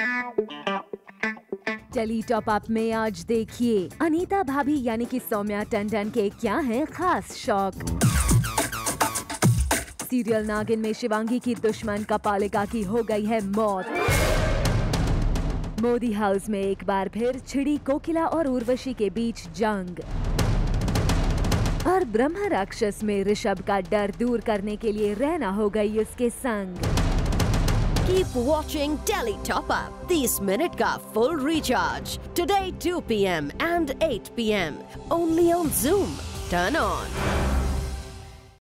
Tele top up में आज देखिए अनीता भाभी यानी कि सौम्या टंडन के क्या है खास शौक। सीरियल नागिन में शिवांगी की दुश्मन कपालिका की हो गई है मौत। मोदी हाउस में एक बार फिर छिड़ी कोकिला और उर्वशी के बीच जंग। और ब्रह्म राक्षस में ऋषभ का डर दूर करने के लिए रहना हो गई उसके संग। Keep watching Delhi Top Up, 30 minute का full recharge. Today 2 p.m. and 8 p.m. Only on Zoom. Turn on.